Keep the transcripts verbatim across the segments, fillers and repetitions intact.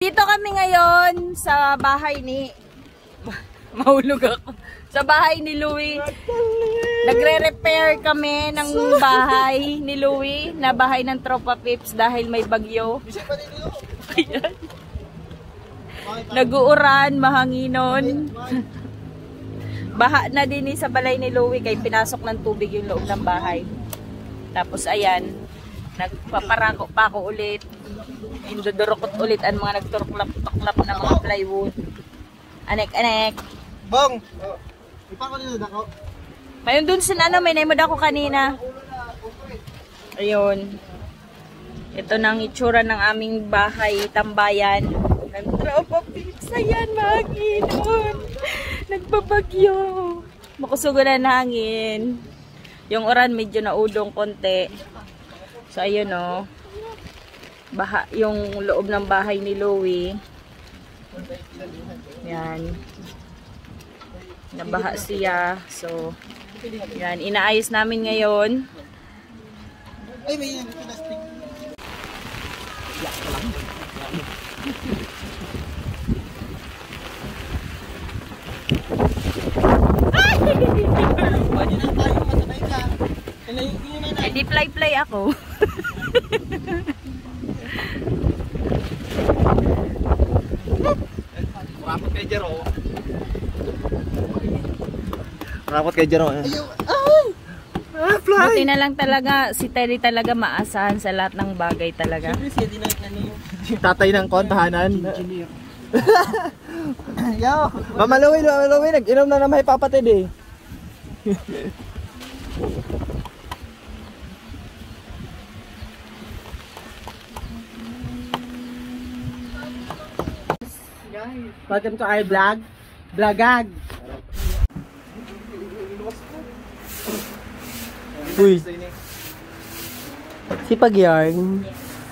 Nandito kami ngayon sa bahay ni... Mahulog ako. Sa bahay ni Louie. Nagre-repair kami ng bahay ni Louie na bahay ng Tropa Pips dahil may bagyo. Nag-uuran, mahanginon. Baha na din sa balay ni Louie kay pinasok ng tubig yung loob ng bahay. Tapos ayan, nagpaparako pa ako ulit. Indodorokot ulit ang mga nagturklap-tuklap na mga plywood. Anek-anek. Bong! Ipako nila dako. Mayroon dun si Nana, may naimod ako kanina. Ayun. Ito na ang itsura ng aming bahay, tambayan. Ng Tropa Pips. Ayan, mahanginon. Nagbabagyo. Makusugo na hangin. Yung uran medyo naudong konti. So, ayun o. Baha, yung loob ng bahay ni Louie. Yan. Nabaha siya. So, yan. Inaayos namin ngayon. Ay, may yan. Plastic. Yak ka lang. Hindi fly-fly ako. Rapot kay Jero. Rapot kay Jero. Ay! Ah, fly! Buti na lang talaga, si Teddy talaga maasahan sa lahat ng bagay talaga. Tatay ng kontahanan. Engineer. Yo! Mama Louie, Mama Louie, nag-inom na naman papatid eh. Welcome to our vlog. Vlogag. Uy. Si Pagyarn.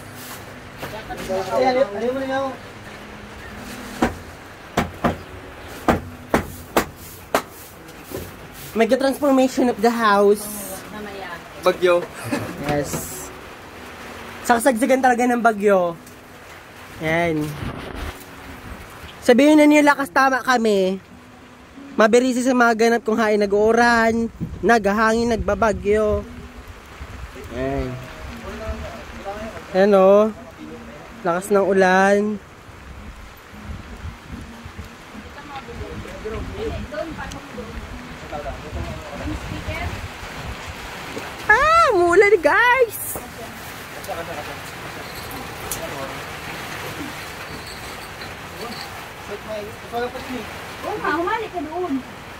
Mega transformation of the house. Bagyo. Yes. Sakasagsagan talaga ng bagyo. Yan. Sabihin na niya lakas tama kami. Mabirisi sa mga ganap kung hain nag-uuran, naghahangin, nagbabagyo. Ayan. Ayan o. Lakas ng ulan. Ah! Umulan guys! Oo nga, humali ka doon.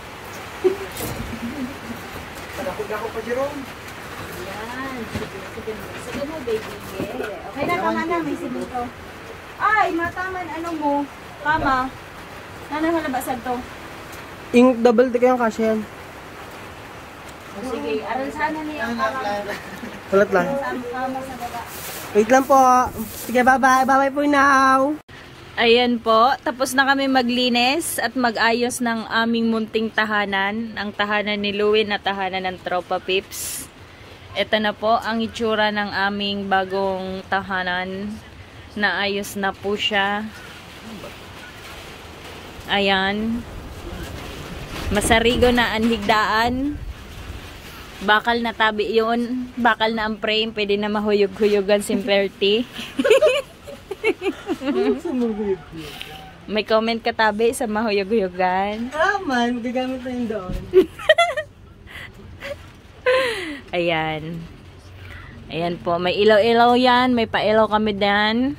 Padapog ako pa, Jerome. Yan. Sige, sige mo. Sige mo, baby. Yeah. Okay na, tama na. May simento. Ay, mataman. Ano mo? Tama. Nanang halabasan to. Ing double tick yung kasya yan. Sige, aral sana niya ang kama. Ulat lang. Kama sa baba. Wait lang po. Sige, bye-bye. Bye-bye po now. Ayan po, tapos na kami maglinis at mag-ayos ng aming munting tahanan. Ang tahanan ni Louie na tahanan ng Tropa Pips. Ito na po ang itsura ng aming bagong tahanan. Naayos na po siya. Ayan. Masarigo na ang higdaan. Bakal na tabi yun. Bakal na ang frame. Pwede na mahuyog-huyugan simperty. May comment ka tabi sa mahuyog-huyugan. Ah man, magagamit na yun doon. Ayan. Ayan po, may ilaw-ilaw yan. May pa-ilaw kami dyan.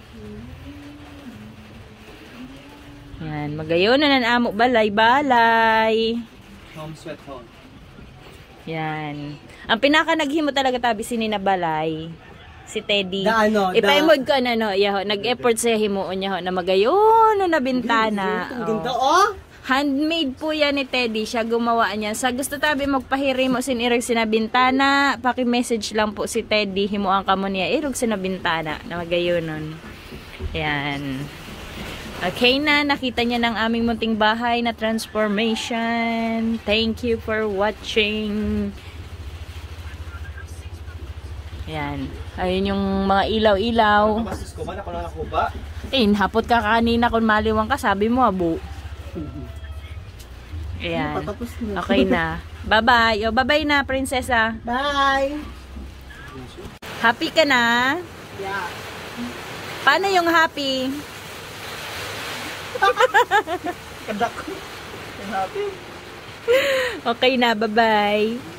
Ayan, magayon na ng amo balay-balay. Home sweat home. Yan. Ang pinaka naghimo talaga tabi si Nina Balay. Si Teddy. Da ano, ipaimod ko na no, yaho, nag-effort sa himuon yaho na magayon na bintana. Ang ganda oh. Handmade po yan ni Teddy, siya gumawa niya. Sa gusto tabi magpahiri mo sin irog sinabintana, paki-message lang po si Teddy, himuan ka mo niya irog sinabintana na magayon nun. Yan. Okay na, nakita niya ng aming munting bahay na transformation. Thank you for watching. Yan. Ayun yung mga ilaw-ilaw. Kabasis ko ba? Nakulang ako ba? Eh, hapot ka kanina kung maliwang ka, sabi mo, abo. Ayan. Patapos na. Okay na. Bye-bye. O, bye-bye na, prinsesa. Bye! Happy ka na? Yeah. Paano yung happy? Kadak. Happy. Okay na, bye-bye.